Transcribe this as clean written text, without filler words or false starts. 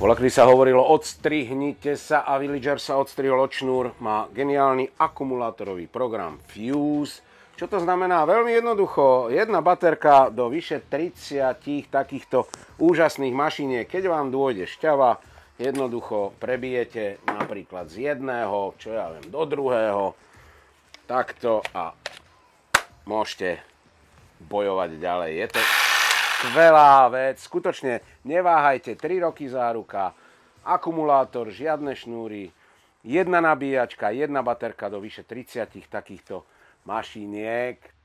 Voľakedy sa hovorilo odstrihnite sa a Villager sa odstrihol od šnúr. Má geniálny akumulátorový program Fuse. Čo to znamená? Veľmi jednoducho. Jedna baterka do vyše 30 takýchto úžasných mašiniek. Keď vám dôjde šťava, jednoducho prebijete napríklad z jedného, čo ja viem, do druhého. Takto a môžete bojovať ďalej. Je to skvelá vec. Skutočne neváhajte, 3 roky záruka, akumulátor, žiadne šnúry, jedna nabíjačka, jedna baterka do vyše 30 takýchto mašiniek.